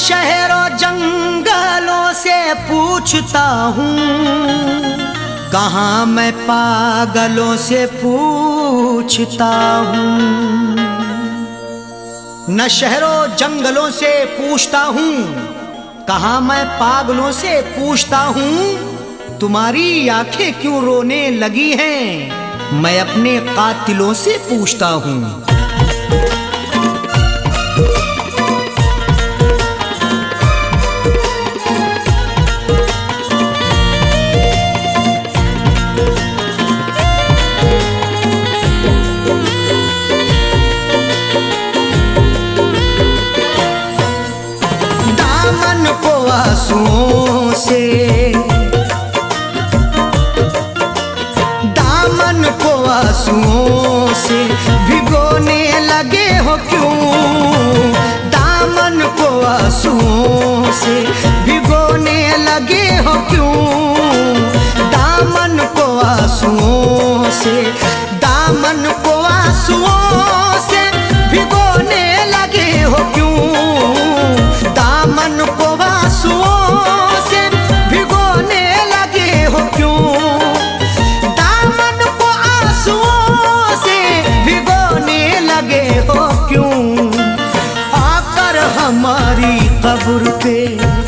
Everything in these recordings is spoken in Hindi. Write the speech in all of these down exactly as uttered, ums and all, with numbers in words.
शहरों जंगलों से पूछता हूँ, कहाँ मैं पागलों से पूछता हूँ। न शहरों जंगलों से पूछता हूँ, कहाँ मैं पागलों से पूछता हूँ। तुम्हारी आंखें क्यों रोने लगी हैं, मैं अपने कातिलों से पूछता हूँ। दामन को आंसुओं से, दामन को आंसुओं से भिगोने लगे हो क्यों। दामन को आंसुओं से भिगोने लगे हो क्यों। दामन को आंसुओं से, दामन को आंसुओं से भिगोने लगे हो क्यों। दामन को आंसुओं से भिगोने लगे हो क्यों। दामन को आंसुओं से भिगोने लगे हो क्यों। आकर हमारी कब्र पे,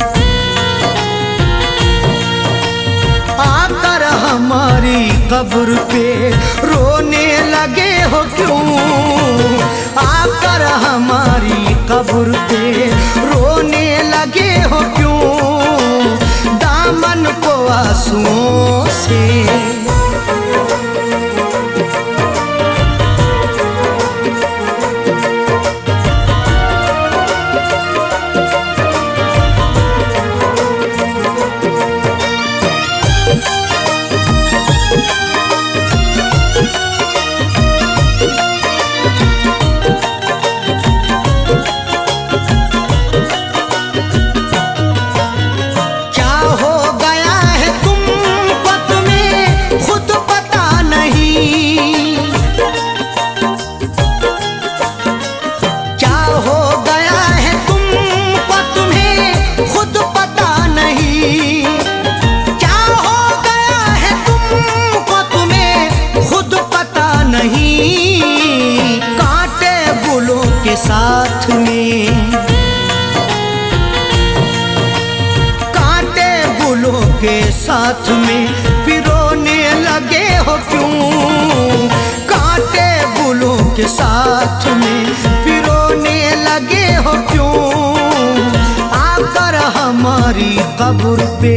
आकर हमारी कब्र पे रोने लगे हो क्यों। आकर हमारी कब्र पे रोने लगे हो क्यों। दामन को आंसुओं से, साथ में कांटे गुलों के साथ में पिरोने लगे हो क्यों। कांटे गुलों के साथ में पिरोने लगे हो क्यों। आकर हमारी कब्र पे,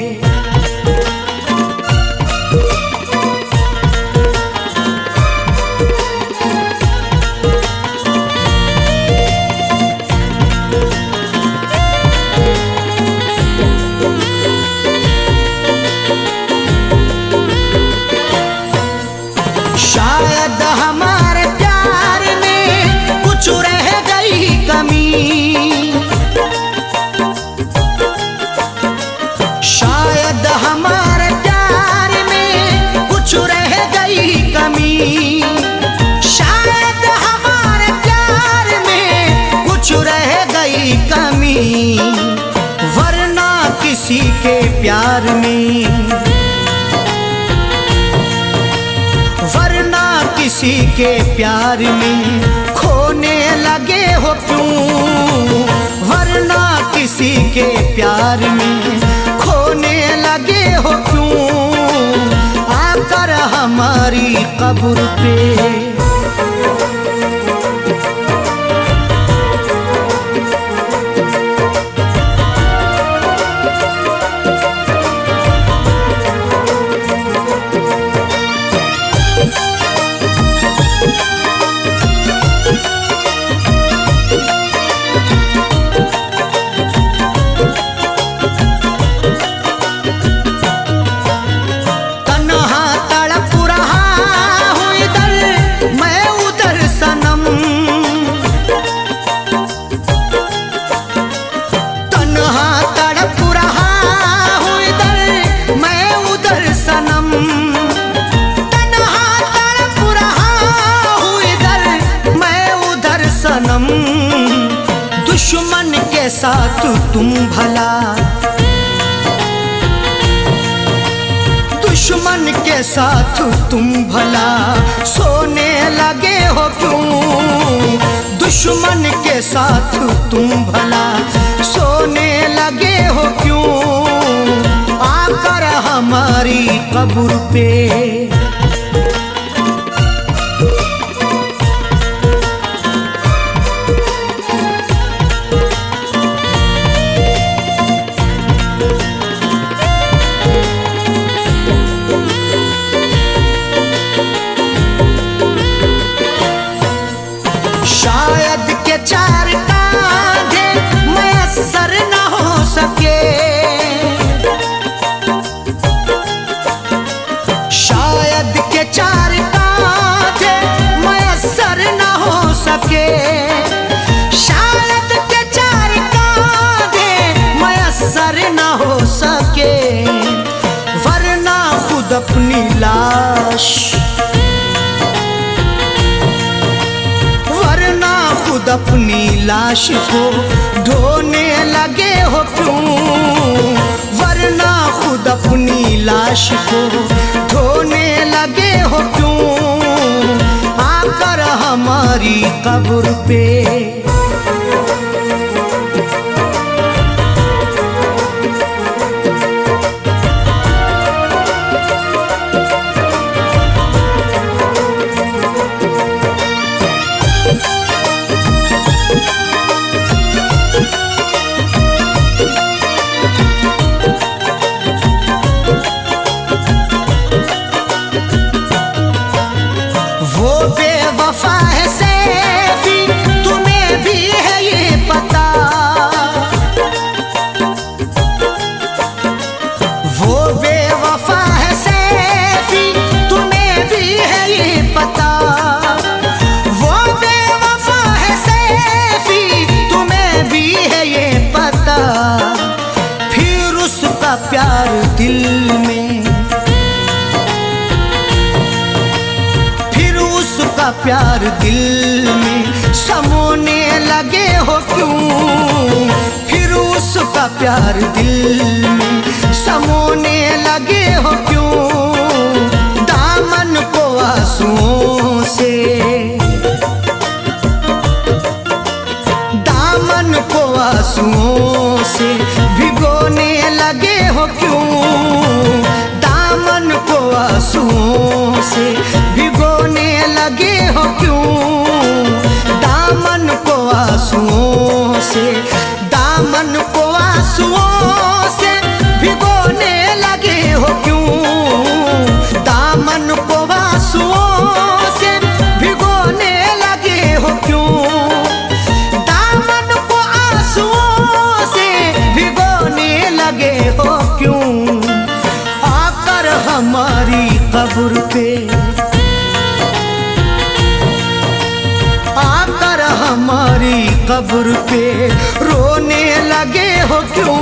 शायद हमारे प्यार में कुछ रह गई कमी। शायद हमारे प्यार में कुछ रह गई कमी। शायद हमारे प्यार में कुछ रह गई कमी। वरना किसी के प्यार में, वरना किसी के प्यार में खोने लगे हो क्यों। वरना किसी के प्यार में खोने लगे हो क्यों। आकर हमारी कब्र पे, साथ तुम भला, दुश्मन के साथ तुम भला सोने लगे हो क्यों? दुश्मन के साथ तुम भला सोने लगे हो क्यों? आकर हमारी कब्र पे शायद के चार कांधे मयस्सर न हो सके, शायद के चार कांधे मयस्सर न हो सके, शायद के चार कांधे मयस्सर न हो सके, वरना खुद अपनी लाश खुद अपनी लाश को ढोने लगे हो क्यों? वरना खुद अपनी लाश को ढोने लगे हो क्यों? आकर हमारी कब्र पे बेवफा है सैफी, तुम्हें भी है ये पता, वो बेवफा है सैफी, तुम्हें भी है ये पता, वो बेवफा है सैफी, तुम्हें भी है ये पता, फिर उसका प्यार दिल में, प्यार दिल में समोने लगे हो क्यों? फिर उसका प्यार दिल में समोने लगे हो क्यों? दामन को आंसुओं से, दामन को आंसुओं से भिगोने लगे हो क्यों? दामन को आंसुओं से भिगोने लगे हो क्यों? दामन को आंसुओं से, दामन को आंसुओं से भिगोने लगे हो क्यों? दामन को आंसुओं से भिगोने लगे हो क्यों? दामन को आंसुओं से भिगोने लगे हो क्यों? आकर हमारी कब्र पे, आकर हमारी कब्र पे रोने लगे हो क्यों?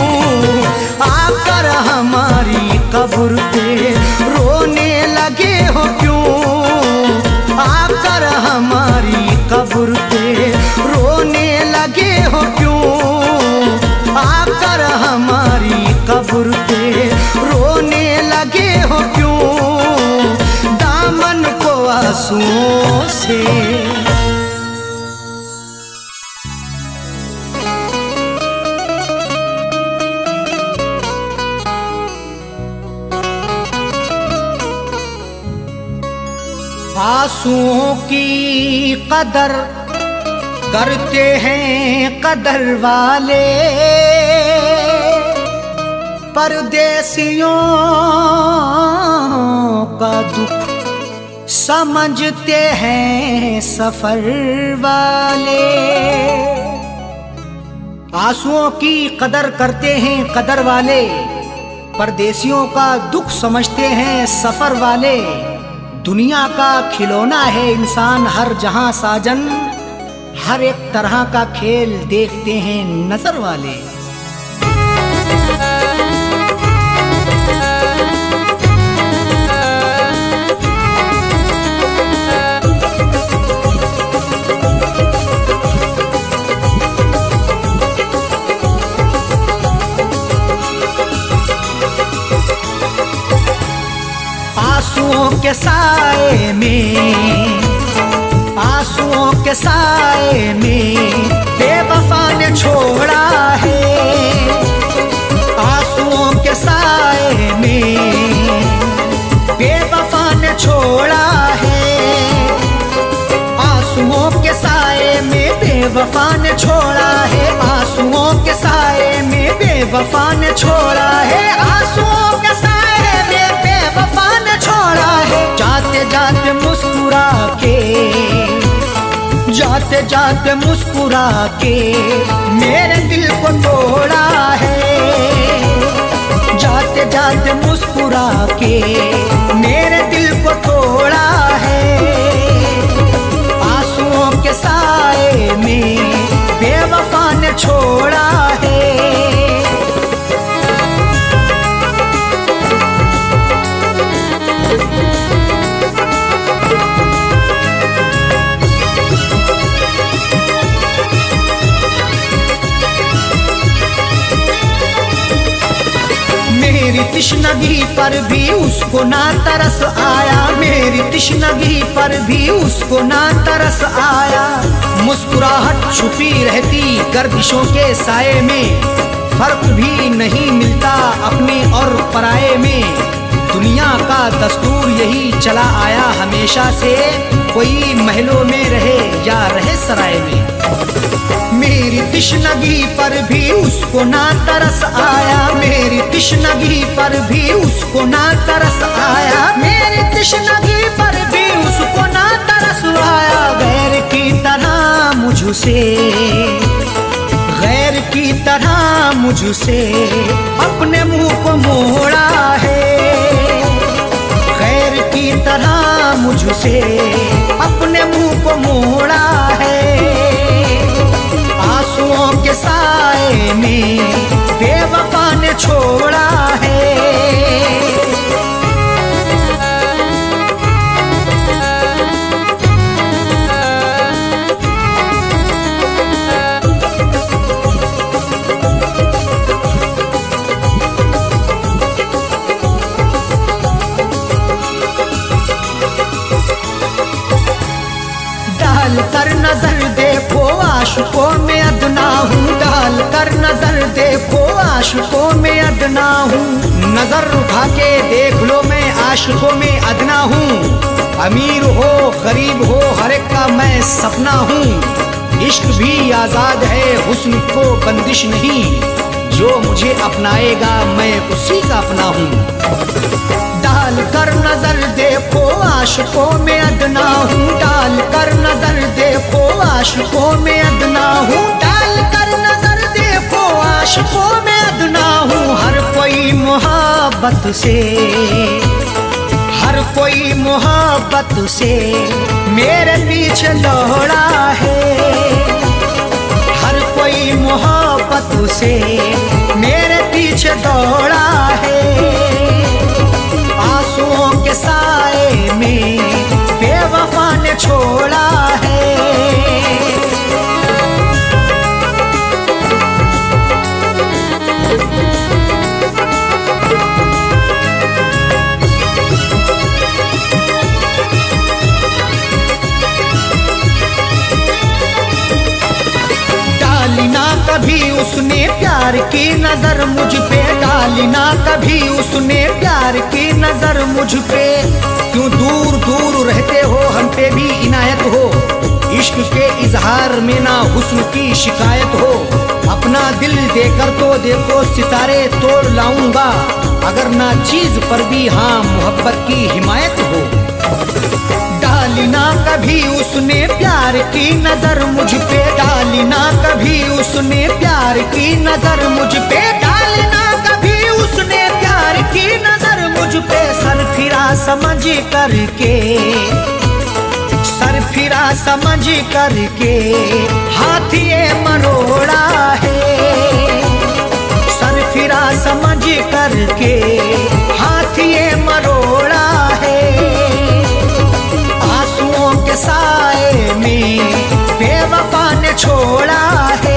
आकर हमारी कब्र पे रोने लगे हो क्यों? आकर हमारी कब्र पे रोने लगे हो क्यों? आकर हमारी कब्र पे रोने लगे हो क्यों? दामन को आंसुओं से, आंसुओं की कदर करते हैं कदर वाले, परदेसियों का दुख समझते हैं सफर वाले। आंसुओं की कदर करते हैं कदर वाले, परदेसियों का दुख समझते हैं सफर वाले। दुनिया का खिलौना है इंसान हर जहां साजन, हर एक तरह का खेल देखते हैं नजर वाले। आंसुओं के साए में, आंसुओं के साए में बेवफा ने छोड़ा है। आंसुओं के साए में बेवफा ने छोड़ा है। आंसुओं के साए में बेवफा ने छोड़ा है। आंसुओं के साए में बेवफा ने छोड़ा है। आंसुओं के साए में बेवफा ने छोड़ा है। जाते जाते मुस्कुरा के, जाते जाते मुस्कुरा के मेरे दिल को तोड़ा है। जाते जाते मुस्कुरा के मेरे दिल को तोड़ा है। आंसुओं के साए में बेवफा ने छोड़ा है। मेरी तिश्नगी पर भी उसको ना तरस आया। मेरी तिश्नगी पर भी उसको ना तरस आया। मुस्कुराहट छुपी रहती गर्दिशों के साए में। फर्क भी नहीं मिलता अपने और पराये में। दुनिया का दस्तूर यही चला आया हमेशा से, कोई महलों में रहे या रहे सराय में। मेरी तिश्नगी पर भी उसको ना तरस आया। मेरी तिश्नगी पर भी उसको ना तरस आया। मेरी तिश्नगी पर भी उसको ना तरस आया। गैर की तरह मुझसे, गैर की तरह मुझसे अपने मुंह को मोड़ा है। गैर की तरह मुझसे अपने मुंह को मोड़ा है। आंसुओं के साए में बेवफा ने छोड़ा है। डाल कर नजर देखो आशिकों में अदना हूँ। डाल कर नजर देखो आशिकों में अदना हूँ। नजर उठा के देख लो मैं आशिकों में अदना हूँ। अमीर हो गरीब हो हर एक का मैं सपना हूँ। इश्क भी आजाद है हुस्न को बंदिश नहीं। जो मुझे अपनाएगा मैं उसी का अपना हूँ। डाल कर नजर देखो आशिकों में अदना हूँ। डाल कर नजर देखो आशिकों में अदना हूँ। डाल कर नजर देखो आशिकों में अदना हूँ। हर कोई मोहब्बत से, हर कोई मोहब्बत से मेरे पीछे दौड़ा है। हर कोई मोहब्बत से मेरे पीछे दौड़ा है। आंसुओं के साए में बेवफा ने छोड़ा है। डाली ना कभी उसने प्यार की नजर मुझ पे। डाली ना कभी उसने प्यार की नजर मुझ पे। क्यों दूर दूर रहते हो हम पे भी इनायत हो। इश्क के इजहार में ना हुस्न की शिकायत हो। अपना दिल देकर तो देखो सितारे तोड़ लाऊंगा। अगर ना चीज पर भी हाँ मोहब्बत की हिमायत हो। डाली ना कभी उसने प्यार की नजर मुझ पे। डाली ना कभी उसने प्यार की नजर मुझ पे। डाली ना कभी उसने प्यार की नजर मुझ पे। सर फिरा समझ करके, सर फिरा समझ करके हाथ ये मरोड़ा है। सर फिरा समझ करके हाथ ये मरोड़ा है। आंसुओं के साए में बेवफा ने छोड़ा है।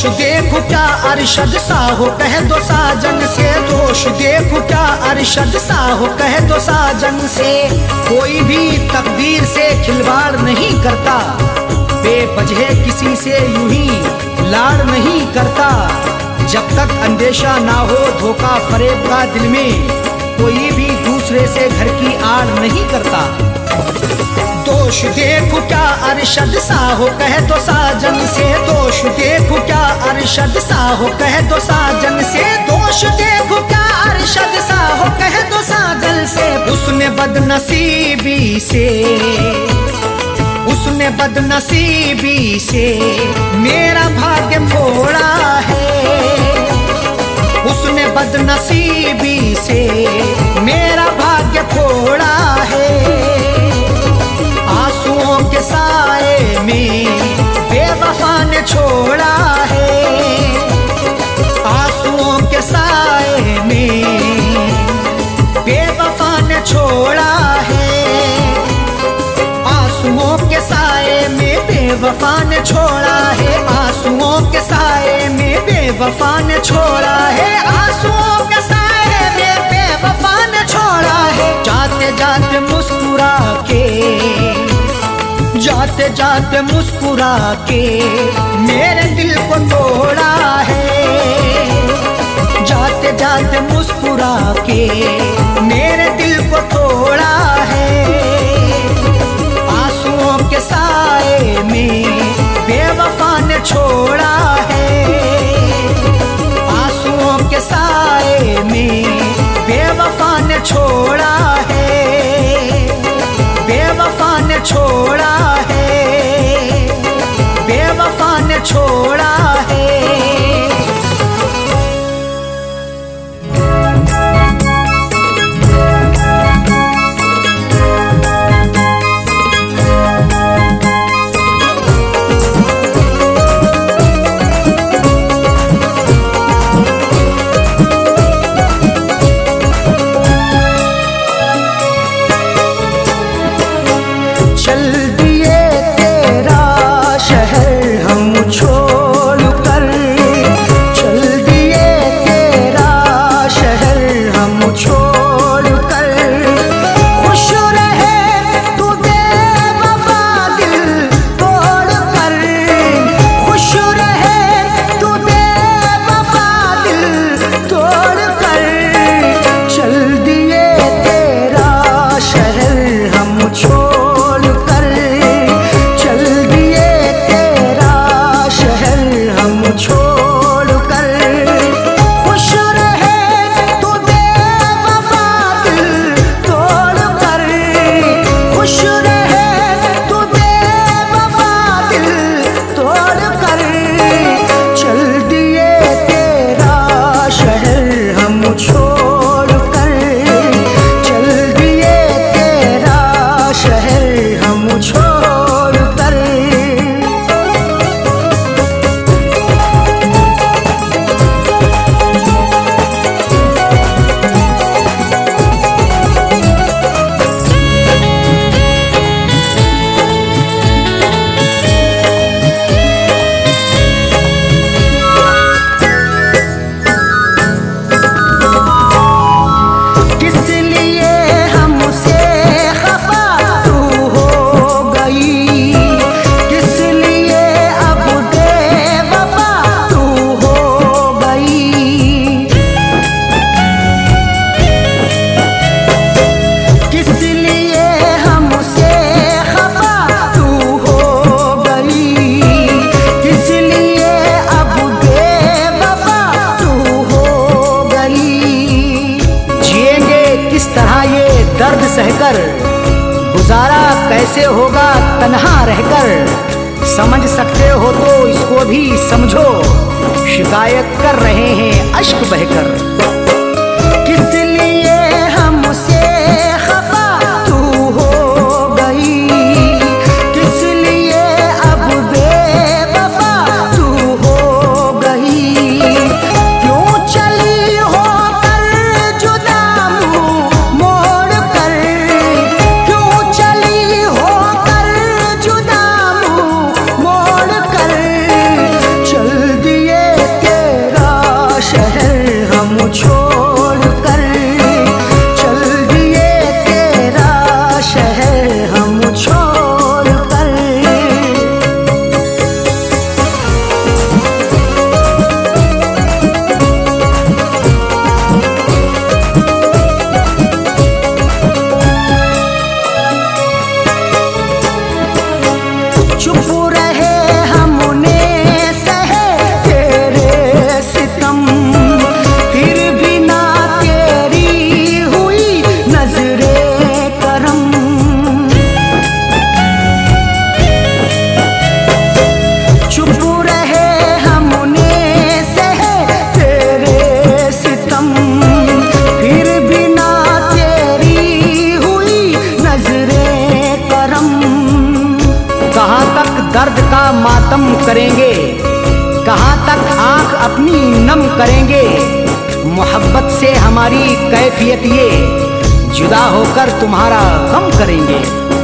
देखो क्या अरशद सा हो कह दो साजन से, दोष देखो क्या अरशद सा हो कह दो साजन से। कोई भी तकदीर से खिलवाड़ नहीं करता, बेवजह किसी से यूं ही लाड़ नहीं करता। जब तक अंदेशा ना हो धोखा फरेब का दिल में, कोई भी दूसरे से घर की आड़ नहीं करता। दोष देखो क्या अरशद सा हो कह दो साजन से, दोष देखो क्या अरशद सा हो कह दो साजन से। दोष देखो क्या अरशद सा हो कह दो साजन से। उसने बदनसीबी से, उसने बदनसीबी से मेरा भाग्य फोड़ा है। उसने बदनसीबी से मेरा भाग्य फोड़ा है। आंसुओं के साए में बेवफा ने छोड़ा है। आंसुओं के साए में बेवफा ने छोड़ा है। आंसुओं के साए में बेवफा ने छोड़ा है। आंसुओं के साए में बेवफा ने छोड़ा है। आंसुओं के साए में बेवफा ने छोड़ा है। जाते जाते मुस्कुरा के, जाते जाते मुस्कुरा के मेरे दिल को तोड़ा है। जाते जाते मुस्कुरा के मेरे दिल को तोड़ा है। आंसुओं के साए में बेवफा ने छोड़ा है। आंसुओं के साए में बेवफा ने छोड़ा है। बेवफा ने छोड़ा है। बेवफा ने छोड़ा है। सहकर गुजारा कैसे होगा तन्हा रहकर। समझ सकते हो तो इसको भी समझो, शिकायत कर रहे हैं अश्क बहकर। किस लिए हमसे खफा तू हो गई, किस लिए अब बेवफा तू हो गई। क्यों चली हो कर जुदा मुँह मोड़ कर, क्यों चली हो कर जुदा मुँह मोड़ कर। चल दिए दर्द का मातम करेंगे, कहाँ तक आंख अपनी नम करेंगे। मोहब्बत से हमारी कैफियत ये, जुदा होकर तुम्हारा गम करेंगे।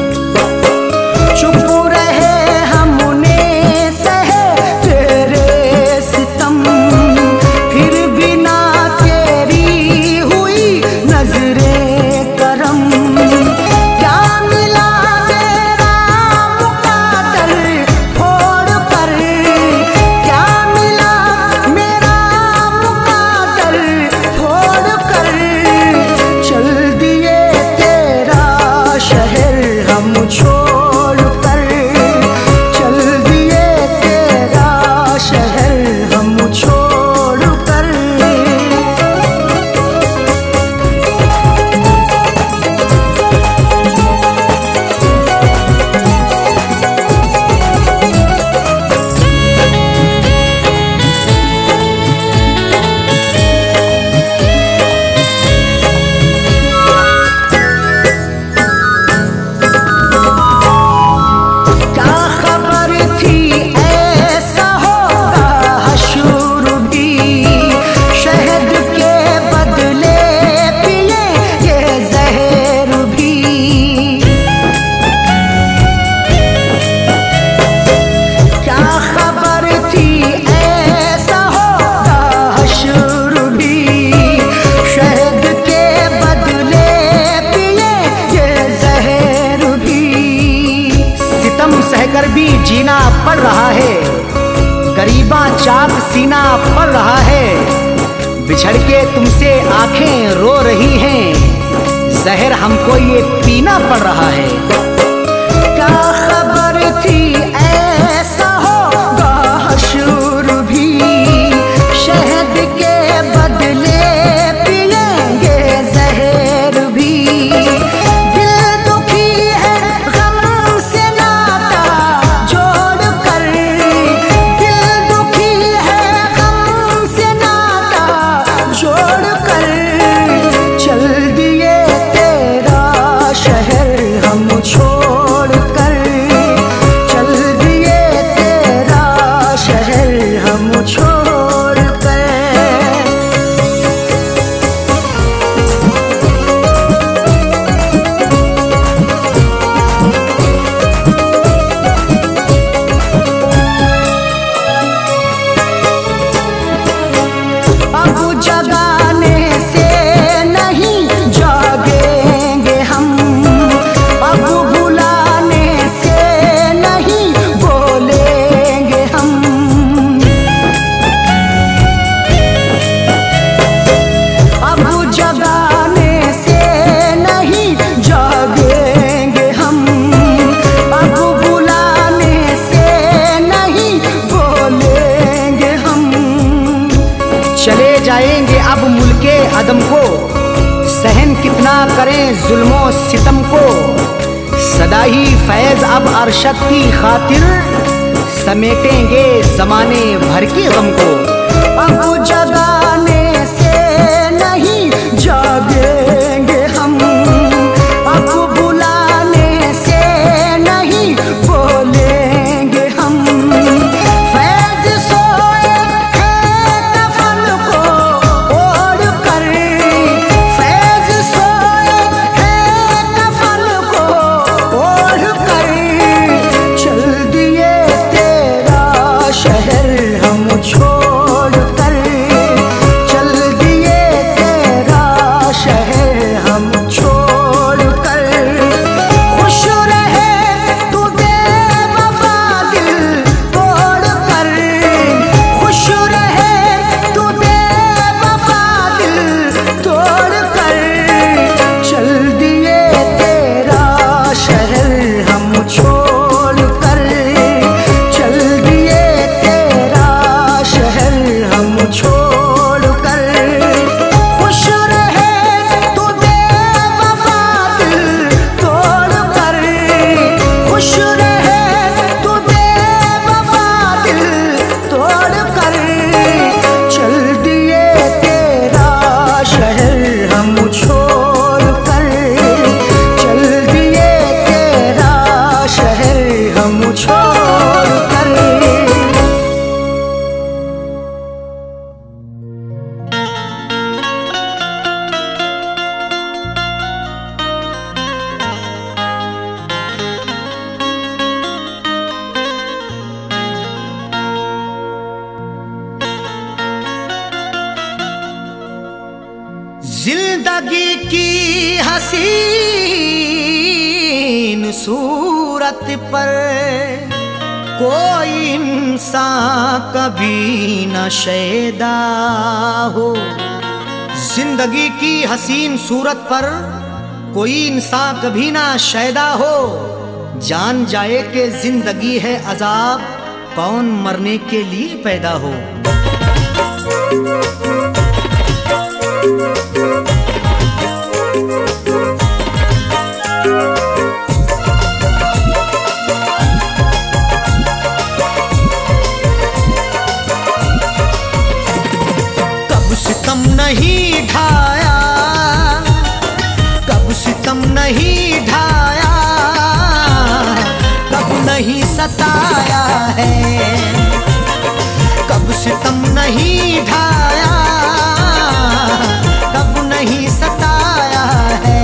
चुप रहे हमने सहे तेरे सितम, फिर भी ना तेरी हुई नजरे करम। क्या मिला तेरा मुकादर फोड़ कर, क्या मिला मेरा मुकादर फोड़ कर। चल दिए तेरा शहर हम छोड़ कर, चल दिए तेरा शहर हम छोड़ कर। क्या खबर थी ऐसा होगा हशर भी, शहद के बदले पिए ये जहर भी। क्या खबर थी ऐसा होगा हशर भी, शहद के बदले पिए ये जहर भी। सितम सहकर भी जीना पड़ रहा है, गरीबा चाक सीना पड़ रहा है। बिछड़ के तुमसे आंखें रो रही हैं, जहर हमको ये पीना पड़ रहा है। क्या खबर थी ऐसा होगा हशर भी, शहद के बदले पिएंगे जहर भी। दिल दुखी है गम से नाता जोड़ कर, दिल दुखी है गम से नाता जोड़ कर। चल दिए तेरा शहर हम छोड़ कर, चल दिए तेरा शहर हम छोड़ कर। अब जगाने से नहीं जागेंगे हम, अब बुलाने से नहीं बोलेंगे हम। अब जगाने से नहीं जागेंगे हम, अब बुलाने से नहीं बोलेंगे हम। चले जाएंगे अब मुल्के अदम को, सहन कितना करें जुल्मों सितम को। सदा ही फैज अब अरशद की खातिर, समेटेंगे जमाने भर के गम को। अब जगाने से नहीं जागेंगे हम, अब बुलाने से नहीं बोलेंगे हम। फैज सोए हैं कफन को ओढ़ कर, फैज सोए हैं कफन को ओढ़ कर। चल दिए तेरा शहर हम छोड़ कर, चल दिए तेरा शहर हम छोड़ कर। खुश रहे तू बेवफा दिल तोड़ कर, खुश रहे तू बेवफा दिल तोड़ कर। चल दिए तेरा शहर हम छोड़ कर, चल दिए तेरा शहर हम छोड़ कर। खुश रहे तू बेवफा दिल तोड़ कर, खुश रहे तू बेवफा दिल तोड़ कर। चल दिए तेरा शहर हम छोड़ कर, चल दिए तेरा शहर हम छोड़ जिंदगी की हसीन सूरत पर कोई इंसान कभी न शैदा हो। जिंदगी की हसीन सूरत पर कोई इंसान कभी ना शैदा हो। जान जाए कि जिंदगी है अजाब, कौन मरने के लिए पैदा हो। कब सितम नहीं ढाया, कब सितम नहीं ढाया, कब नहीं सताया है। कब सितम नहीं ढाया, कब नहीं सताया है।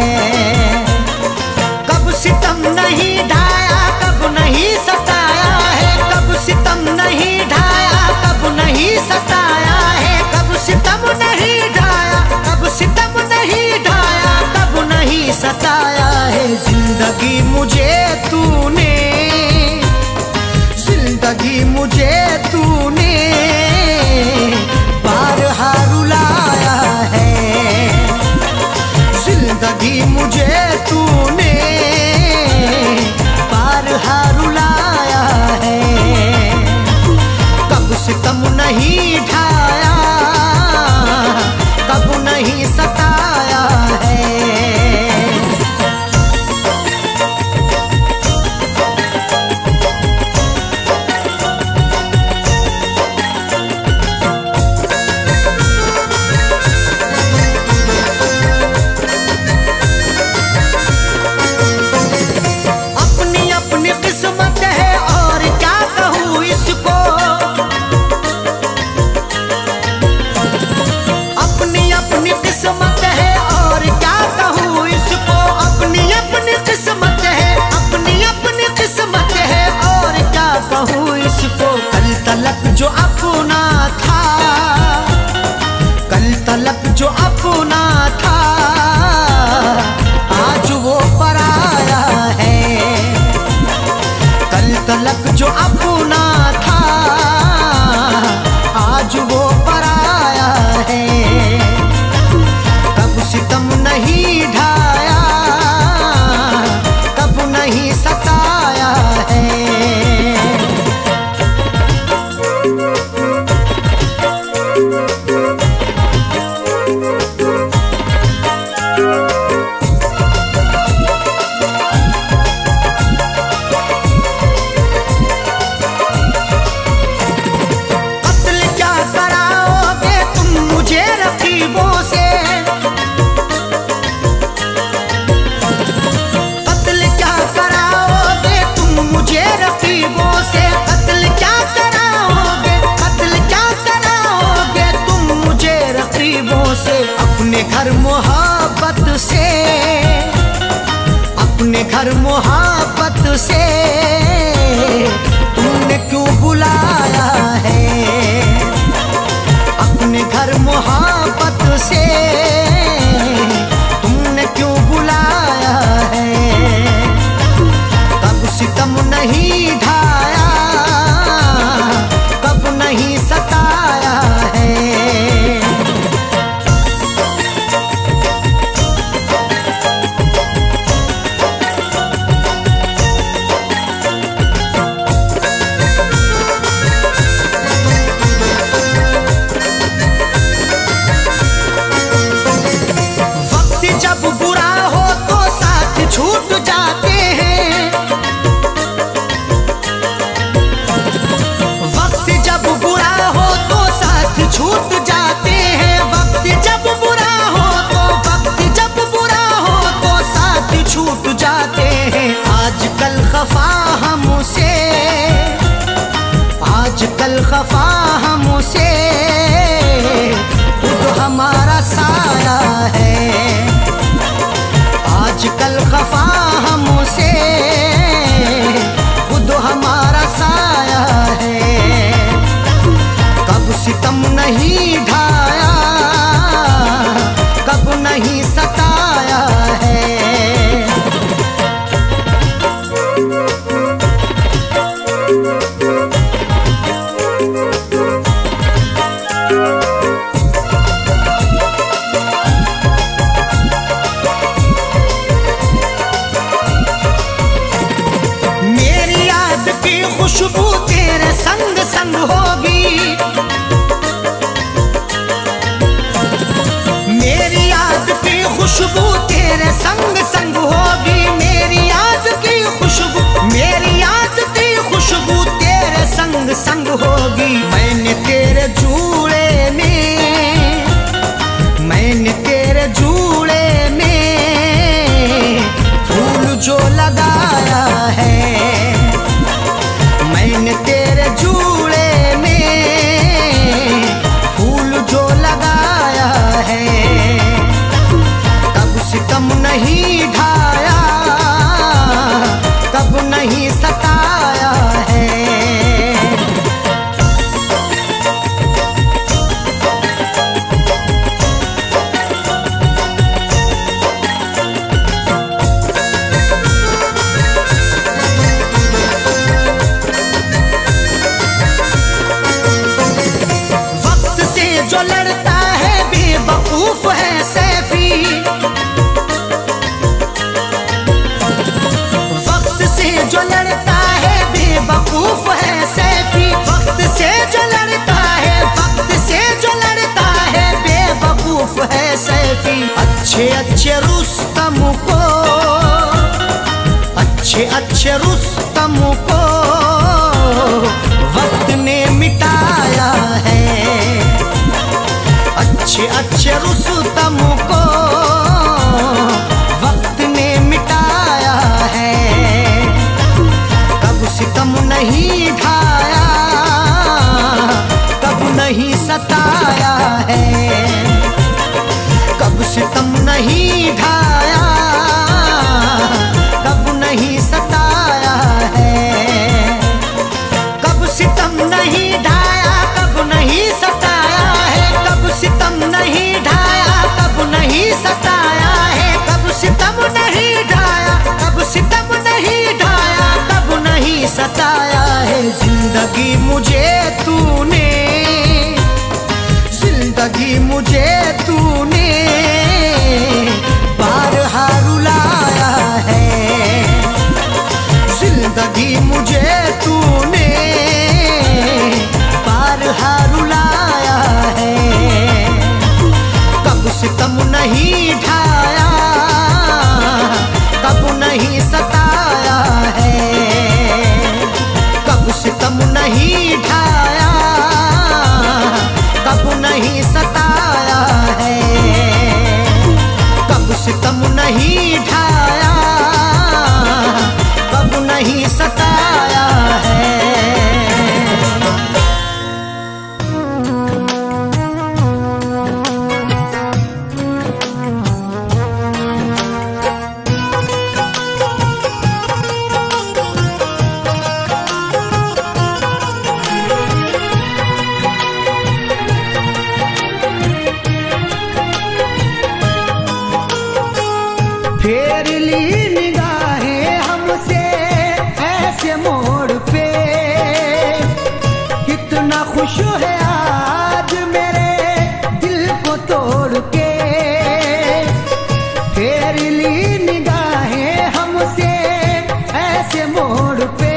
कब सितम नहीं ढाया, कब नहीं सताया है। कब सितम नहीं ढाया, कब नहीं सताया है। कब सितम नहीं ढाया, कब सितम नहीं ढाया, कब नहीं सताया है। जिंदगी मुझे तूने, जिंदगी मुझे तूने बारहा रुलाया है। जिंदगी मुझे तूने बारहा रुलाया है। कब सितम नहीं ढाया, कब नहीं सताया है। जो अपना था, कल तलक जो अपना था, आज वो पराया है। कल तलक जो अपना था, आज वो पराया है। कब सितम नहीं ढाया, कब नहीं सताया है। अपने घर मोहब्बत से, अपने घर मोहब्बत से तुमने क्यों बुलाया है। अपने घर मोहब्बत से तुमने क्यों बुलाया है। कब सितम नहीं ढाया, कब नहीं सताया है। छूट जाते हैं, वक्त जब बुरा हो तो साथ छूट जाते हैं। वक्त जब बुरा हो तो, वक्त जब बुरा हो तो साथ छूट जाते हैं। आजकल खफा हमसे, आजकल खफा हमसे खुद हमारा साया है। आजकल खफा हमसे खुद हमारा साया है। कब सितम नहीं ढाया, कब नहीं सताया की खुशबू तेरे संग संग होगी, मेरी याद की खुशबू तेरे संग संग होगी, मेरी याद की खुशबू, मेरी याद की खुशबू तेरे संग संग होगी। मैंने तेरे जूड़े में, मैंने तेरे जूड़े में फूल जो लगाया है, मैंने तेरे जूड़े में फूल जो लगाया है, कब सितम नहीं ढाया, कब नहीं सताया है। जो लड़ता है बेवकूफ है सैफी, वक्त से जो लड़ता है बेवकूफ है सैफी, वक्त से जो लड़ता है, वक्त से जो लड़ता है बेवकूफ है सैफी। अच्छे अच्छे रुस्तम को, अच्छे अच्छे रुस्तम को वक्त ने मिटाया है, अच्छे अच्छे रुस्तम को वक्त ने मिटाया है, कब सितम नहीं ढाया, कब नहीं सताया है, कब सितम नहीं ढाया, कब नहीं सताया है, कब सितम नहीं ढाया, कब नहीं सताया है, कब सितम नहीं ढाया, कब नहीं सताया है, कब सितम नहीं ढाया, कब सितम नहीं ढाया, कब नहीं सताया है। जिंदगी मुझे तूने, जिंदगी मुझे तूने बारहा रुलाया है, जिंदगी मुझे तूने बारहा रुलाया है, कब सितम नहीं ढाया, कब नहीं सताया है, कब सितम नहीं ढाया, कब नहीं सताया है, कब सितम नहीं ढाया, कब नहीं सताया है। फेर ली निगाहें हमसे ऐसे मोड़ पे, कितना खुश है आज मेरे दिल को तोड़ के। फेर ली निगाहें हमसे ऐसे मोड़ पे,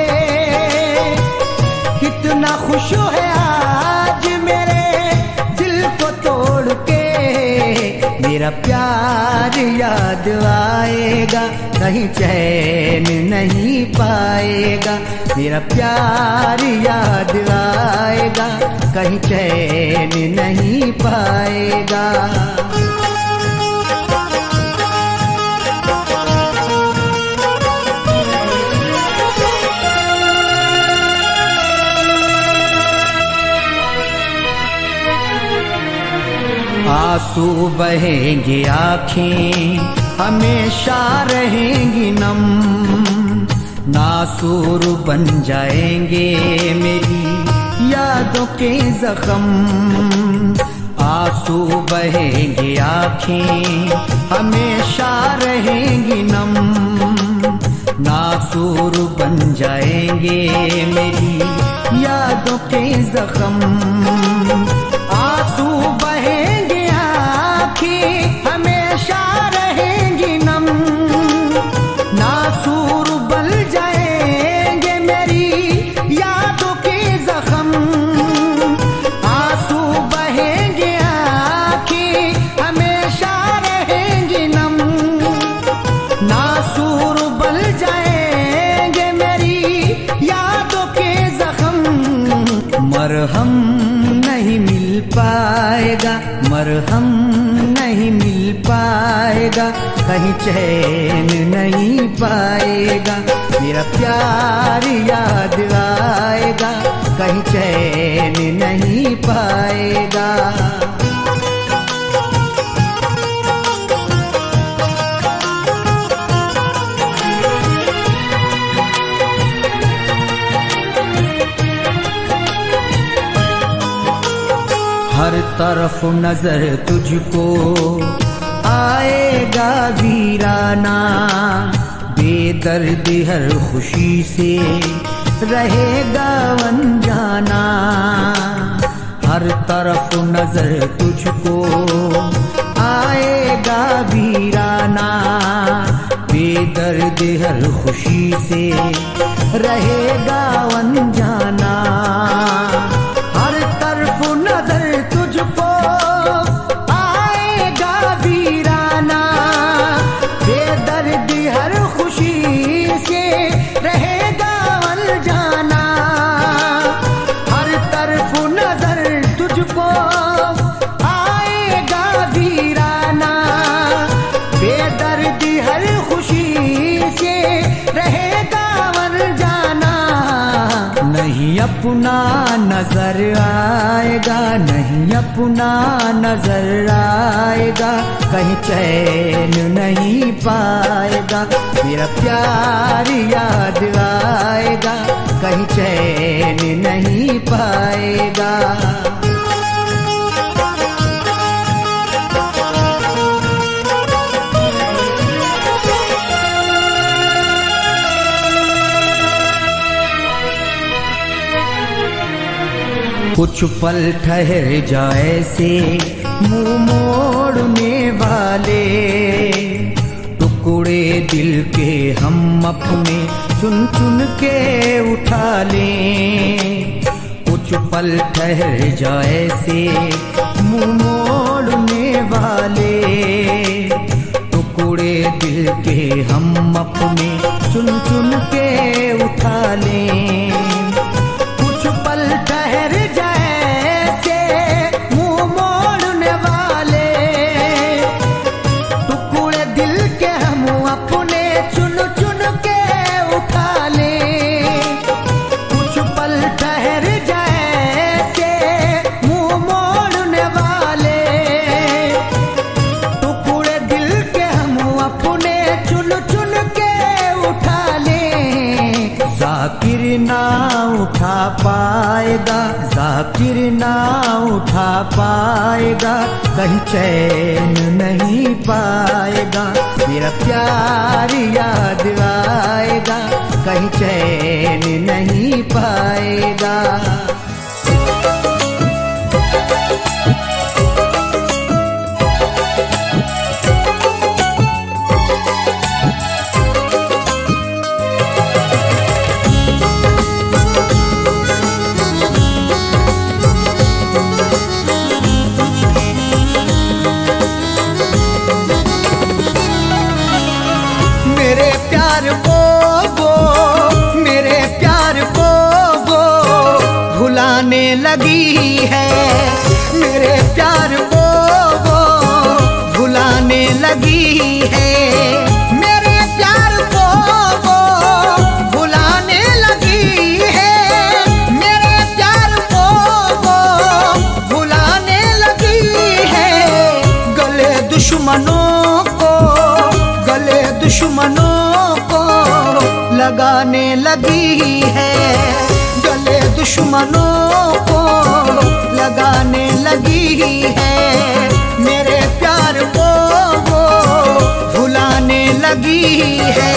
कितना खुश है आज मेरे दिल को तोड़ के। मेरा प्यार याद आएगा, कहीं चैन नहीं पाएगा, मेरा प्यार याद आएगा, कहीं चैन नहीं पाएगा। आंसू बहेंगे आँखें हमेशा रहेंगी नम, नासूर बन जाएंगे मेरी यादों के जख्म। आंसू बहेंगे आँखें हमेशा रहेंगी नम, नासूर बन जाएंगे मेरी यादों के जख्म। आंसू बहेंगे आँखें हमेशा रहेंगी नम, नासूर बन जाएंगे मेरी हम नहीं मिल पाएगा, कहीं चैन नहीं पाएगा। मेरा प्यार याद आएगा, कहीं चैन नहीं पाएगा। हर तरफ नजर तुझको आएगा वीराना, बेदर्दी हर खुशी से रहेगा अनजाना। हर तरफ नजर तुझको आएगा वीराना, बेदर्दी हर खुशी से रहेगा अनजाना। हर तरफ नजर तुझको आएगा वीराना, बेदर्दी हर खुशी से रहेगा अनजाना। हर तरफ नजर तुझको आएगा वीराना, बेदर्दी हर खुशी से रहेगा अनजाना। नहीं अपना नजर आएगा, नहीं अपना नजर आएगा, कहीं चैन नहीं पाएगा। मेरा प्यार याद आएगा, कहीं चैन नहीं पाएगा। कुछ पल ठहर जाए से मुंह मोड़ने वाले, टुकड़े दिल के हम अपने चुन चुन के उठा लें। कुछ पल ठहर जाए से मुंह मोड़ने वाले, टुकड़े दिल के हम अपने चुन चुन के उठा लें। कुछ पल ठहर जाकिर ना उठा पाएगा, जाकिर ना उठा पाएगा, कहीं चैन नहीं पाएगा। मेरा प्यार याद आएगा, कहीं चैन नहीं पाएगा। मेरे प्यार को वो, मेरे प्यार को वो भुलाने लगी है। मेरे प्यार को वो भुलाने लगी है। मेरे प्यार को वो भुलाने लगी है। मेरे प्यार को वो भुलाने लगी है। गले दुश्मनों को, गले दुश्मनों को लगाने लगी है। गले दुश्मनों को लगाने लगी है। मेरे प्यार को वो भुलाने लगी है।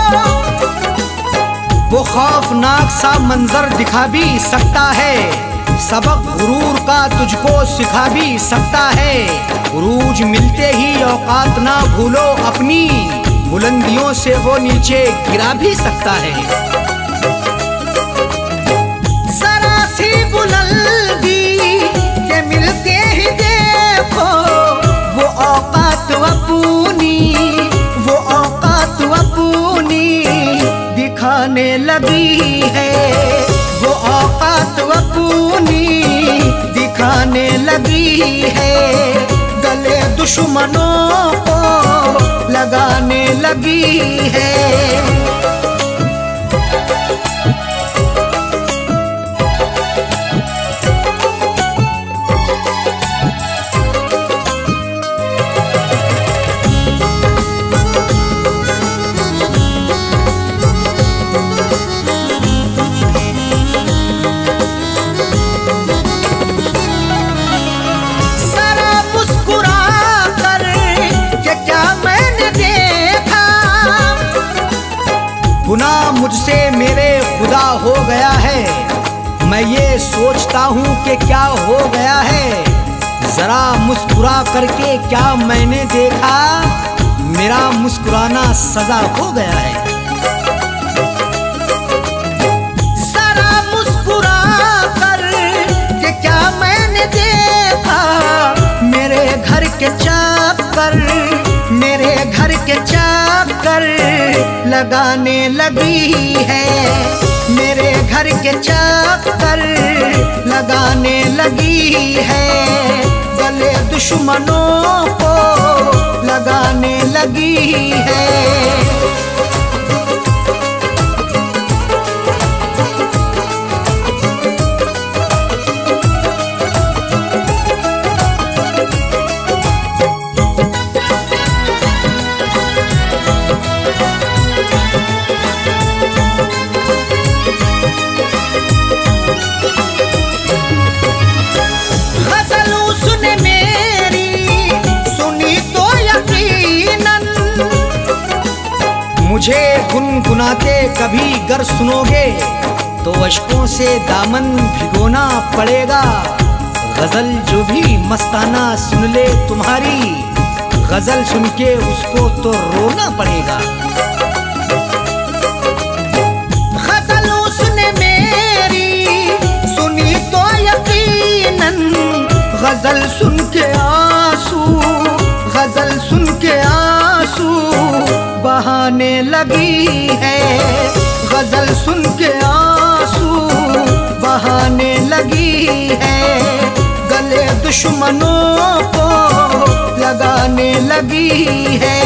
वो खौफनाक सा मंजर दिखा भी सकता है, सबक गुरूर का तुझको सिखा भी सकता है। उरूज मिलते ही औकात ना भूलो अपनी, बुलंदियों से वो नीचे गिरा भी सकता है। जरा सी बुलंदी के मिलते ही देखो वो औकात अपनी, वो औकात अपनी दिखाने लगी है, वो औकात अपनी दिखाने लगी है। गले दुश्मनों को लगाने लगी है। गुनाह मुझसे मेरे खुदा हो गया है, मैं ये सोचता हूँ कि क्या हो गया है। जरा मुस्कुरा करके क्या मैंने देखा, मेरा मुस्कुराना सजा हो गया है। जरा मुस्कुरा कर के क्या मैंने देखा, मेरे घर के चक्कर, मेरे घर के चक्कर लगाने लगी है, मेरे घर के चक्कर लगाने लगी है। गले दुश्मनों को लगाने लगी है। मुझे गुनगुनाते कभी गर सुनोगे तो अश्कों से दामन भिगोना पड़ेगा। गजल जो भी मस्ताना सुन ले तुम्हारी, गजल सुन के उसको तो रोना पड़ेगा। गजल उसने मेरी सुनी तो यकीनन, गजल सुन के आंसू, गजल सुन के आंसू बहाने लगी है, गजल सुन के आंसू बहाने लगी है। गले दुश्मनों को लगाने लगी है।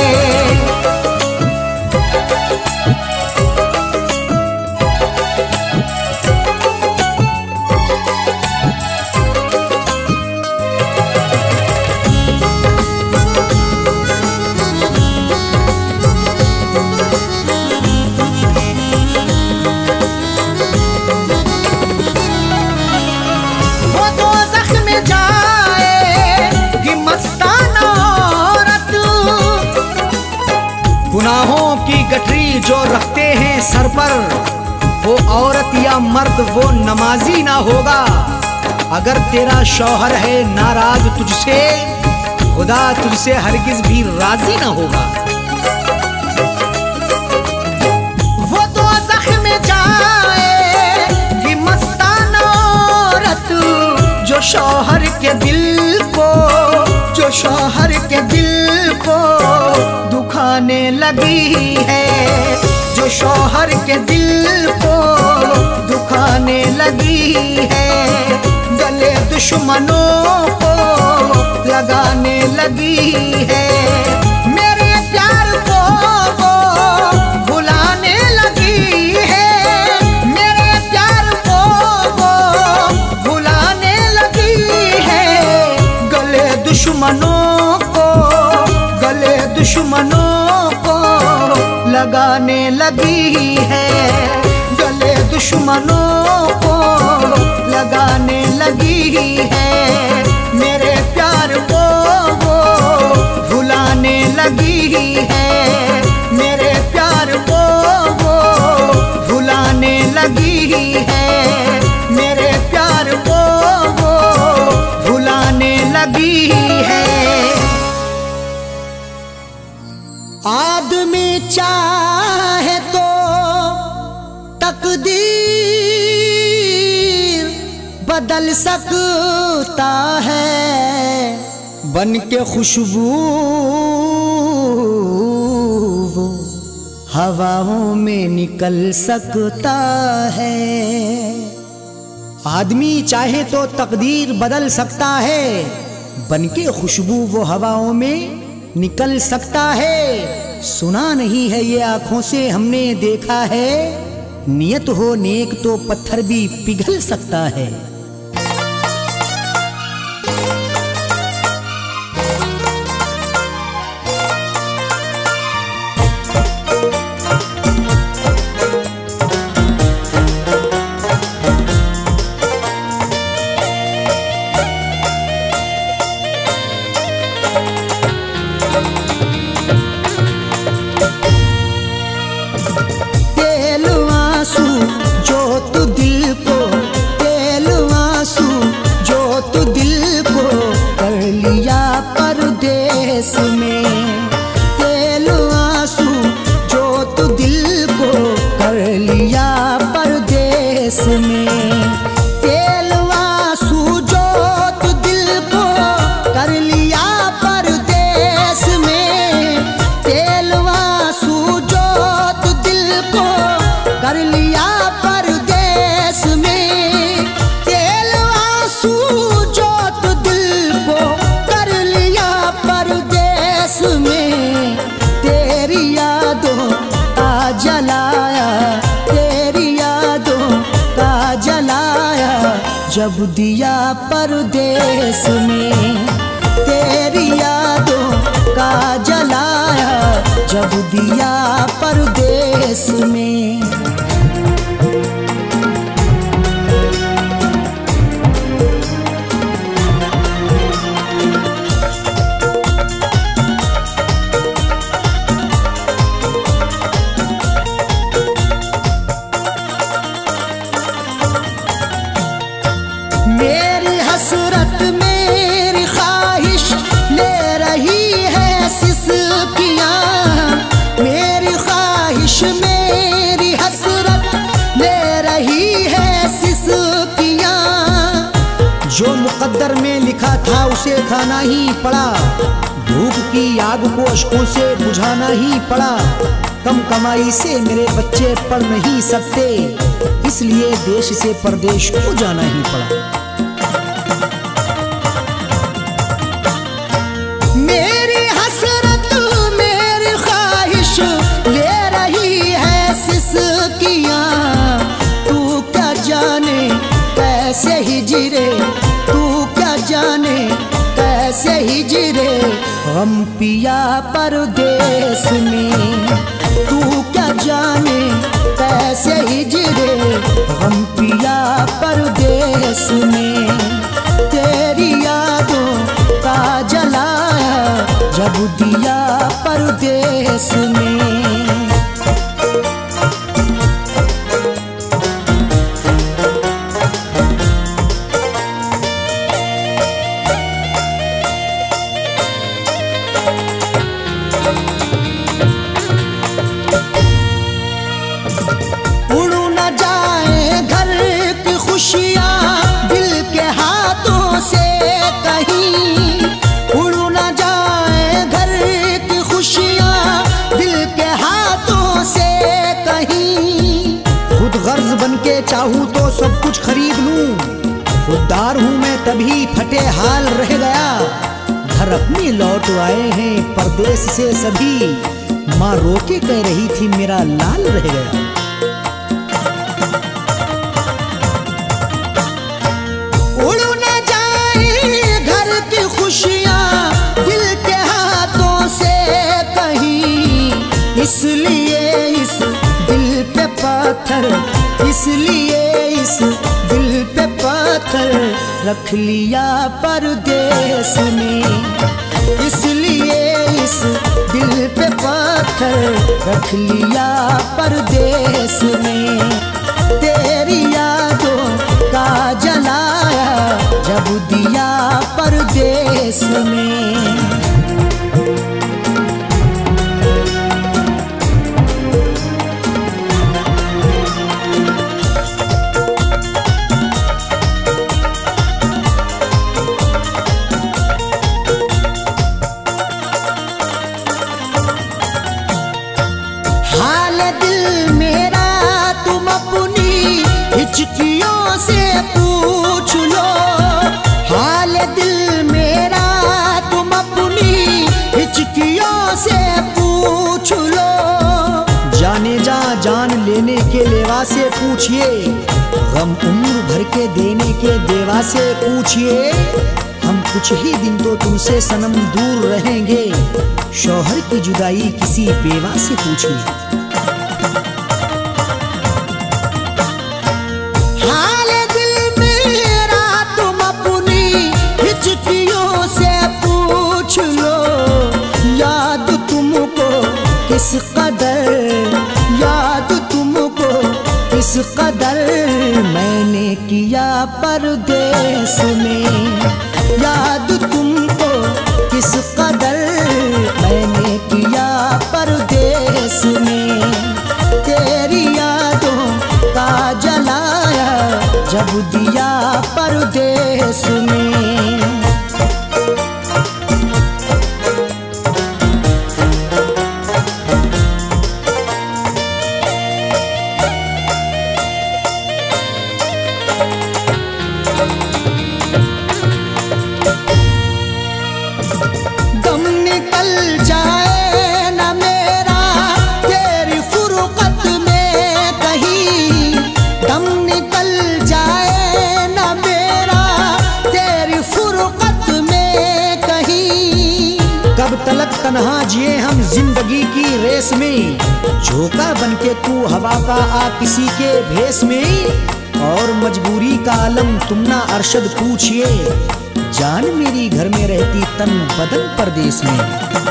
गुनाहों की गठरी जो रखते हैं सर पर, वो औरत या मर्द वो नमाजी ना होगा। अगर तेरा शौहर है नाराज तुझसे, खुदा तुझसे हरगिज भी राजी ना होगा। वो दोज़ख में जाएगी मस्ताना औरत, जो शौहर के दिल को, जो शौहर के दिल को दुखाने लगी है, जो शौहर के दिल को दुखाने लगी है। गले दुश्मनों को लगाने लगी है। मेरे प्यार को वो भुलाने लगी है, मेरे प्यार को वो भुलाने लगी है। गले दुश्मनों को, गले दुश्मनों को लगाने लगी है। गले दुश्मनों को लगाने लगी है। मेरे प्यार को वो भुलाने लगी है, मेरे प्यार को वो भुलाने लगी है, मेरे प्यार को बदल सकता है, बन के खुशबू वो हवाओं में निकल सकता है। आदमी चाहे तो तकदीर बदल सकता है, बनके खुशबू वो हवाओं में निकल सकता है। सुना नहीं है ये आंखों से हमने देखा है, नियत हो नेक तो पत्थर भी पिघल सकता है। जब दिया परदेस में तेरी यादों का जलाया, जब दिया परदेस में। मेरी हसरत मेरी ख्वाहिश ले रही है सिसकियाँ, मेरी ख्वाहिश मेरी हसरत ले रही है सिसकियाँ। जो मुकद्दर में लिखा था उसे खाना ही पड़ा, भूख की आग को अश्कों से बुझाना ही पड़ा। कम कमाई से मेरे बच्चे पढ़ नहीं सकते, इसलिए देश से परदेश को जाना ही पड़ा। मेरी हसरत मेरी ख्वाहिश ले रही है सिसकियाँ, तू क्या जाने कैसे हिजरे, तू क्या जाने कैसे हिजरे गम पिया परदेस में। तू क्या जाने कैसे हिजरे गम पिया परदेस में। तेरी यादों का जलाया, जब दिया परदेस में। चाहूँ तो सब कुछ खरीद लूं, खुददार हूँ मैं तभी फटे हाल रह गया। घर अपनी लौट आए हैं परदेश से सभी, माँ रोके कह रही थी मेरा लाल रह गया। उड़ न जाए घर की खुशियाँ दिल के हाथों से कहीं, इसलिए इस दिल पे पत्थर, इसलिए इस दिल पे पत्थर रख लिया परदेस में। इसलिए इस दिल पे पत्थर रख लिया परदेस में। तेरी यादों का जलाया, जब दिया परदेस में। हिचकियों से पूछ लो हाल दिल मेरा, तुम अपनी हिचकियों से पूछ लो। जाने जा जान लेने के लेवा से पूछिए, गम उम्र भर के देने के देवा से पूछिए। हम कुछ ही दिन तो तुमसे सनम दूर रहेंगे, शौहर की जुदाई किसी बेवा से पूछिए। हाल दिल मेरा तुम अपनी हिचकियों से पूछ लो, याद तुमको किस कदर, याद तुमको किस कदर मैंने किया परदेस में, याद तुमको किस कदर मैंने किया परदेस में। तेरी यादों का जलाया जब दिया परदेस में। तन्हा जिए हम जिंदगी की रेस में, झोंका बनके तू हवा का आ किसी के भेस में। और मजबूरी का आलम तुम ना अरशद पूछिए, जान मेरी घर में रहती तन बदन परदेस में।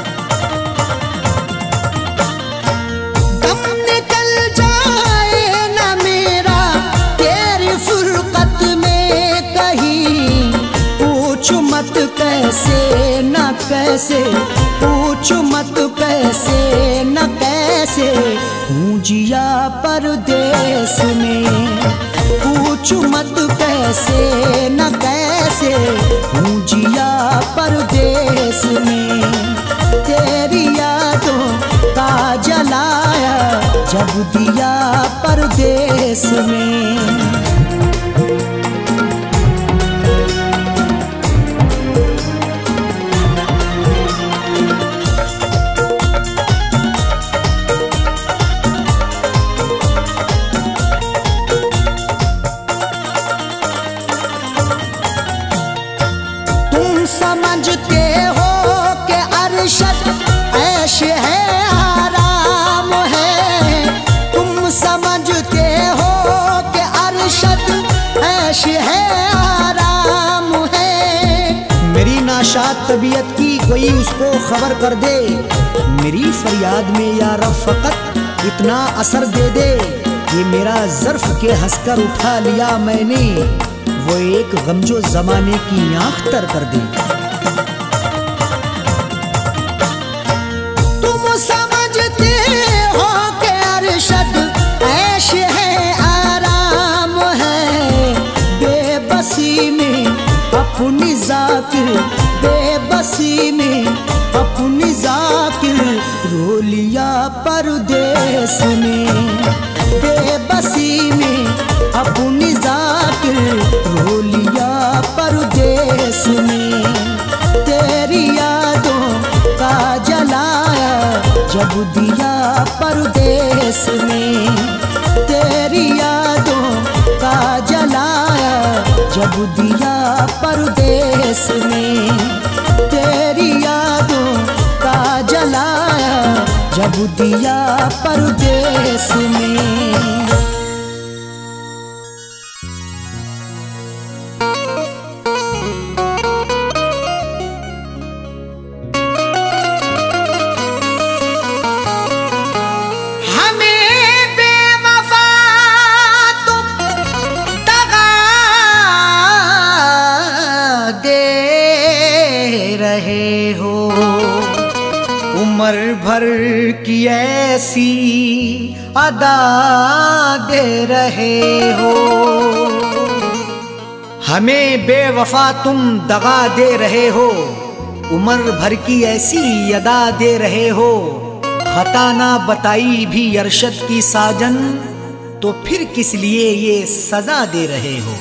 दम निकल जाए ना मेरा तेरी फुरकत में कहीं, पूछ मत कैसे न कैसे, पूछ मत कैसे न कैसे हूँ जिया परदेस में, पूछ मत कैसे न कैसे हूँ जिया परदेस में। तेरी यादों का जलाया जब दिया परदेस में। समझते हो कि अरशद ऐश है आराम है, तुम समझते हो कि अरशद ऐश है आराम है। मेरी नाशाद तबीयत की कोई उसको खबर कर दे, मेरी फरियाद में या रब फकत इतना असर दे दे। ये मेरा ज़र्फ के हंसकर उठा लिया मैंने, वो एक गम जो जमाने की आँख तर कर दे। तुम समझते हो कि अरशद ऐश है आराम है, बेबसी में अपनी जाकिर, बेबसी में अपनी जाकिर रो लिया परदेस में, बेबसी में अपनी जाकिर रो लिया परदेस में। तेरी यादों का जलाया जब दिया परदेस में, तेरी यादों का जलाया जब दिया परदेस में, तेरी यादों का जलाया जब दिया परदेस में। उम्र भर की ऐसी अदा दे रहे हो, हमें बेवफा तुम दगा दे रहे हो। उम्र भर की ऐसी अदा दे रहे हो, खता ना बताई भी अरशद की साजन, तो फिर किस लिए ये सजा दे रहे हो?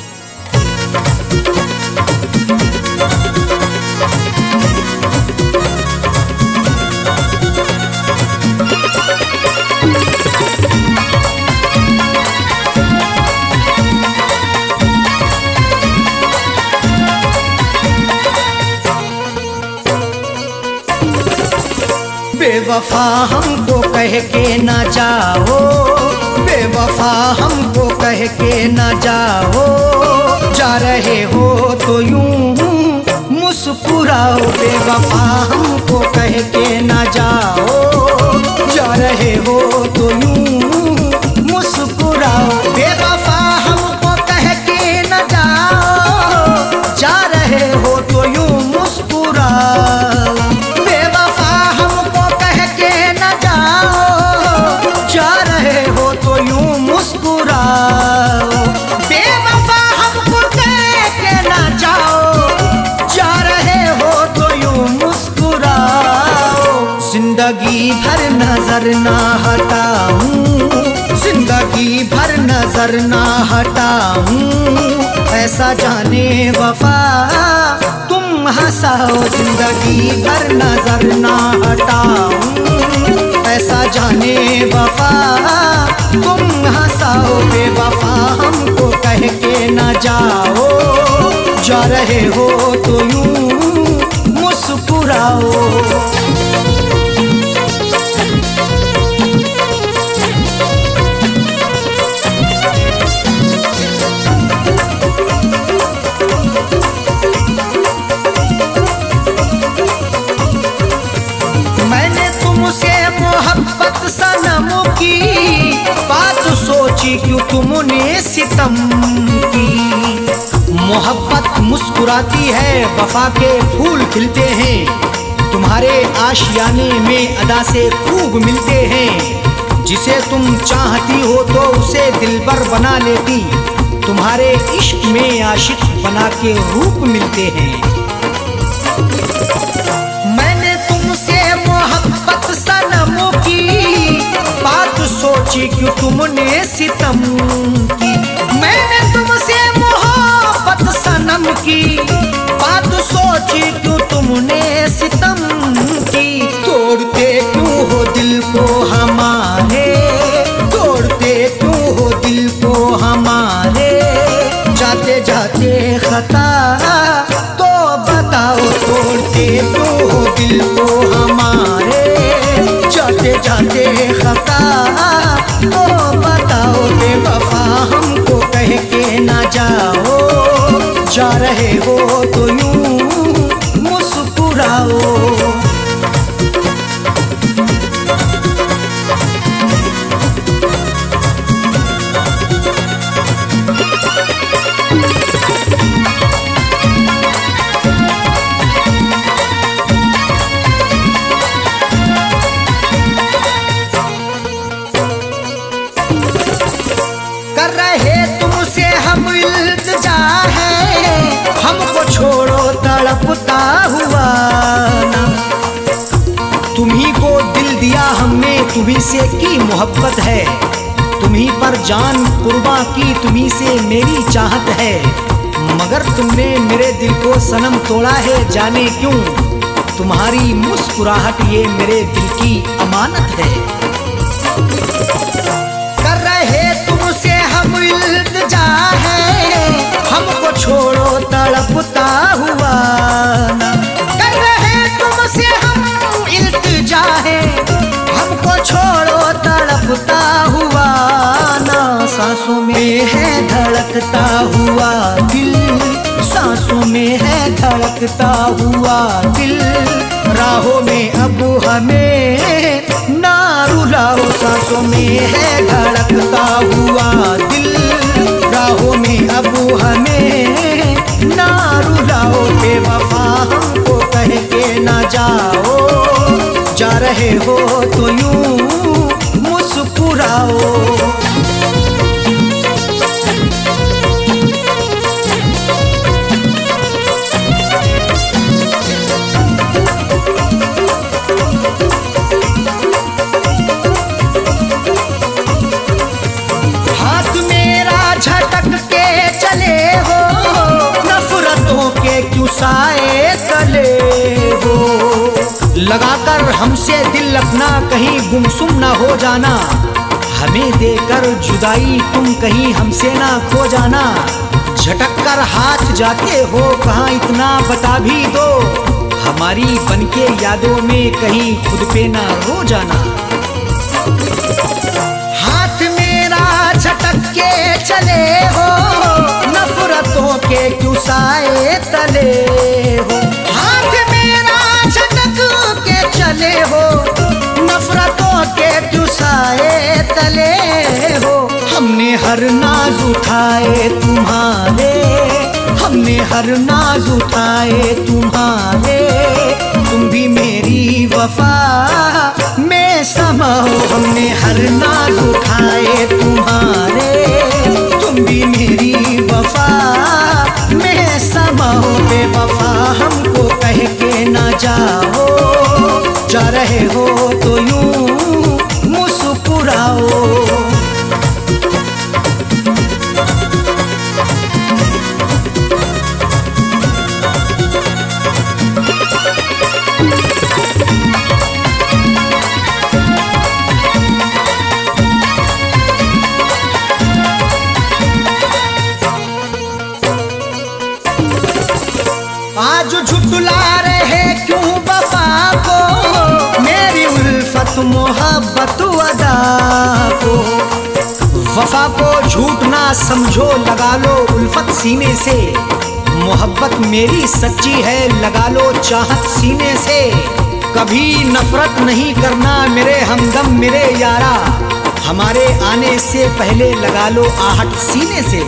बेवफा हमको कह के ना जाओ, बेवफा हमको कह के ना जाओ, जा रहे हो तो यूं मुस्कुराओ। बेवफा हमको कह के ना जाओ, जा रहे हो तो यूं मुस्कुराओ। बेवफा हमको कह के ना जाओ, जा रहे हो तो यूं मुस्कुराओ। बेवफा हमको कह के ना जाओ, जा रहे हो तो यूं मुस्कुराओ। जिंदगी भर नजर ना हटाऊं, जिंदगी भर नजर ना हटाऊं, ऐसा जाने वफा तुम हंसाओ। जिंदगी भर नजर ना हटाऊं, ऐसा जाने वफा तुम हंसाओ। बेवफा हमको कह के ना जाओ, जा रहे हो तो यूं मुस्कुराओ। मैंने तुमसे मोहब्बत सनम की बात सोची, क्यों तुमने सितम की। मोहब्बत मुस्कुराती है, वफा के फूल खिलते हैं, तुम्हारे आशियाने में अदा से खूब मिलते हैं। जिसे तुम चाहती हो तो उसे दिलबर बना लेती, तुम्हारे इश्क में आशिक बना के रूप मिलते हैं। मैंने तुमसे मोहब्बत सनम की बात सोची, क्यों तुमने सितम की। मैंने तुमसे मोहब्बत सनम की बात सोची, क्यों तुमने सितम की। तोड़ते क्यों हो दिल को हमारे, तोड़ते क्यों हो दिल को हमारे, जाते जाते खता तो बताओ। तोड़ते क्यों हो दिल को हमारे, जाते जाते खता तो बताओ। बेवफा हमको कह के ना जाओ, जा रहे हो तो यूं मुस्कुराओ। कर रहे तुमसे हम इल्तिजा है, हमको छोड़ो तड़पता हुआ ना। तुम्ही को दिल दिया हमने, तुम्ही से की मोहब्बत है, तुम्ही पर जान कुर्बान की, तुम्ही से मेरी चाहत है। मगर तुमने मेरे दिल को सनम तोड़ा है, जाने क्यों। तुम्हारी मुस्कुराहट ये मेरे दिल की अमानत है। कर रहे तुमसे हम इल्तिजा है, हमको छोड़ो तड़पता हुआ ना। कर रहे तुमसे हम इल्तिजा है, हमको छोड़ो तड़पता हुआ ना। सांसों में है धड़कता हुआ दिल, सांसों में है धड़कता हुआ दिल। राहों में अब हमें ना रुलाओ, सांसों में है धड़कता हुआ दिल। राहों में अब हमें ना रुलाओ। बेवफा हमको कह के ना जाओ, जा रहे हो तो यूं मुस्कुराओ। हमसे दिल अपना कहीं गुमसुम ना हो जाना, हमें देकर जुदाई तुम कहीं हमसे ना खो जाना। झटक कर हाथ जाते हो कहाँ इतना बता भी दो, हमारी बनके यादों में कहीं खुद पे ना रो जाना। हाथ मेरा झटक के चले हो, नफरतों के क्यों साए तले हो। हाथ मेरा झटक के चले हो, नफरतों के क्यों साए तले हो। हमने हर नाज उठाए तुम्हारे, हमने हर नाज उठाए तुम्हारे, तुम भी मेरी वफा में समा हो। हमने हर नाज उठाए तुम्हारे, तुम भी मेरी वफा में समा हो। बेवफा हमको कह के ना जाओ, जा रहे हो तो यूं मुस्कुराओ। आज झुटला रहे क्यों वफा को, मेरी उल्फत मोहब्बत अदा को। वफा को झूठ ना समझो, लगा लो उल्फत सीने से। मोहब्बत मेरी सच्ची है, लगा लो चाहत सीने से। कभी नफरत नहीं करना मेरे हमदम मेरे यारा, हमारे आने से पहले लगा लो आहट सीने से।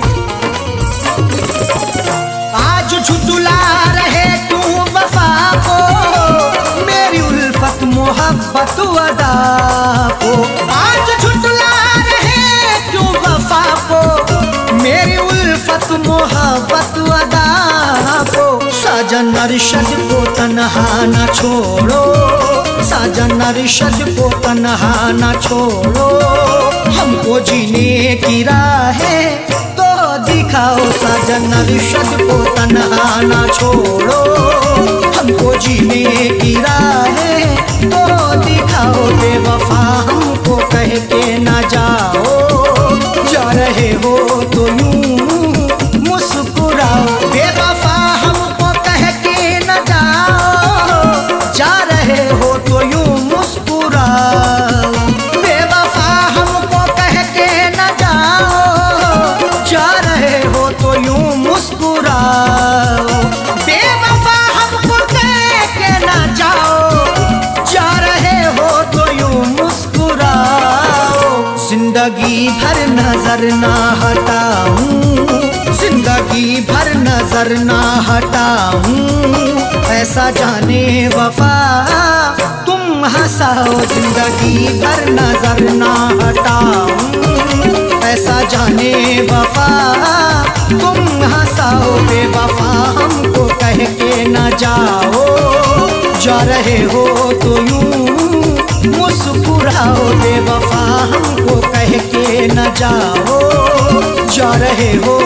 आज झुटला रहे तू वफा को, मेरी उल्फत मोहब्बत अदा को। आज झुटला रहे क्यों वफा को, मेरी उल्फत मोहब्बत अदा को। साजन अरशद को तन्हा न छोड़ो, साजन अरशद को तन्हा न छोड़ो, हमको जीने की राहें दिखाओ। साजन अरशद को तन्हा ना छोड़ो, हमको जीने की राहें तो दिखाओ। बेवफा हमको कह के ना जाओ, जा रहे हो तो यूं मुस्कुराओ। बेवफा हमको कह के ना जाओ, जा रहे हो तो यूं मुस्कुराओ। बेवफा हमको कह के ना जाओ, जा रहे हो तो यूं मुस्कुराओ। बेवफा हमको कह के ना जाओ, जा रहे हो तो यूं मुस्कुराओ। जिंदगी भर नजर ना हटाऊं, जिंदगी भर नजर ना हटाऊं, ऐसा जाने वफा तुम हंसाओ। जिंदगी भर नजर ना हटाऊं, ऐसा जाने वफा तुम हंसाओ। बेवफा हमको कह के ना जाओ, जा रहे हो तो यूं मुस्कुराओ। बेवफा हमको कह के ना जाओ, जा रहे हो